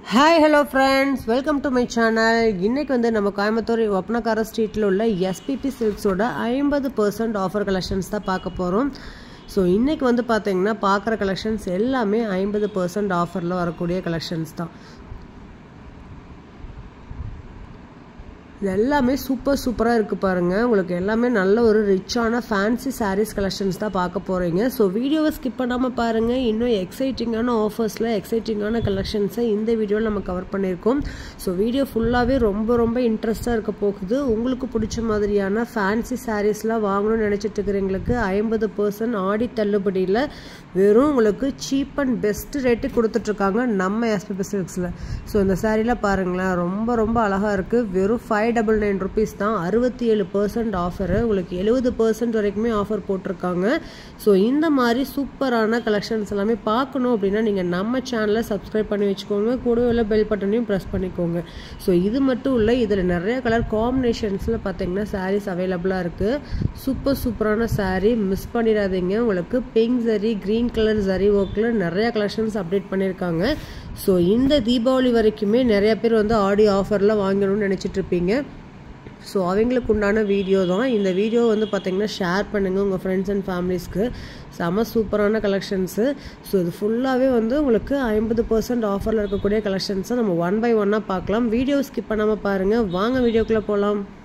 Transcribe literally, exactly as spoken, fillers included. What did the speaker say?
Hi hello friends, welcome to my channel. இன்னைக்கு வந்து நம்ம கோயம்புத்தூர் ஒப்பனக்கார ஸ்ட்ரீட்ல உள்ள S P P Silks ஓட fifty percent ஆஃபர் கலெக்ஷன்ஸ் தான் பார்க்க போறோம். சோ இன்னைக்கு வந்து பாத்தீங்கன்னா பார்க்குற கலெக்ஷன்ஸ் எல்லாமே fifty percent ஆஃபர்ல வரக்கூடிய கலெக்ஷன்ஸ் தான். எல்லாமே சூப்பர் சூப்பரா இருக்கு பாருங்க. உங்களுக்கு எல்லாமே நல்ல ஒரு ரிச்சான ஃபேன்சி sarees கலெக்ஷன்ஸ் தான் பார்க்க போறீங்க. சோ வீடியோவை ஸ்கிப் பண்ணாம பாருங்க. இன்னும் எக்ஸைட்டிங்கான ஆஃபர்ஸ்ல எக்ஸைட்டிங்கான கலெக்ஷன்ஸை இந்த வீடியோல நம்ம கவர் பண்ணிருக்கோம். சோ வீடியோ ஃபுல்லாவே ரொம்ப ரொம்ப இன்ட்ரஸ்டா இருக்க போகுது. உங்களுக்கு பிடிச்ச மாதிரியான ஃபேன்சி sareesலாம் வாங்கணும்னு நினைச்சிட்டு இருக்கறவங்களுக்கு fifty percent ஆடி தள்ளுபடியில வெறும் உங்களுக்கு சீப் அண்ட் பெஸ்ட் ரேட் கொடுத்துட்டு இருக்காங்க நம்ம S P P Silksல. சோ இந்த சாரீல பாருங்களேன், ரொம்ப ரொம்ப அழகா இருக்கு. வெறும் five ninety-nine rupees தான். sixty-seven percent offer. உங்களுக்கு seventy percent வரைக்குமே ஆஃபர் போட்டுருக்காங்க. சோ இந்த மாதிரி சூப்பரான கலெக்ஷன்ஸ் எல்லாமே பார்க்கணும் அப்படினா நீங்க நம்ம சேனலை சப்ஸ்கிரைப் பண்ணி வெச்சுக்கோங்க. கூடவே உள்ள பெல் பட்டனையும் பிரஸ் பண்ணிக்கோங்க. சோ இது மட்டும் இல்ல, இதுல நிறைய கலர் காம்பினேஷன்ஸ்ல பாத்தீங்கன்னா sarees அவேலபிளா இருக்கு. சூப்பர் சூப்பரான saree மிஸ் பண்ணிராதீங்க. உங்களுக்கு pink zari, green colour zari ஒர்க்ல நிறைய கலெக்ஷன்ஸ் அப்டேட் பண்ணிருக்காங்க. சோ இந்த தீபாவளி வரைக்குமே நிறைய பேர் வந்து ஆடி ஆஃபர்ல வாங்கணும்னு நினைச்சிட்டு இருப்பீங்க. ஸோ அவங்களுக்கு உண்டான வீடியோ தான் இந்த வீடியோ. வந்து பார்த்தீங்கன்னா ஷேர் பண்ணுங்கள் உங்கள் ஃப்ரெண்ட்ஸ் அண்ட் ஃபேமிலிஸ்க்கு. செம சூப்பரான கலெக்ஷன்ஸு. ஸோ இது ஃபுல்லாகவே வந்து உங்களுக்கு fifty percent ஆஃபரில் இருக்கக்கூடிய கலெக்ஷன்ஸை நம்ம ஒன் பை ஒன்னாக பார்க்கலாம். வீடியோ ஸ்கிப் பண்ணாமல் பாருங்கள். வாங்க வீடியோக்குள்ளே போகலாம்.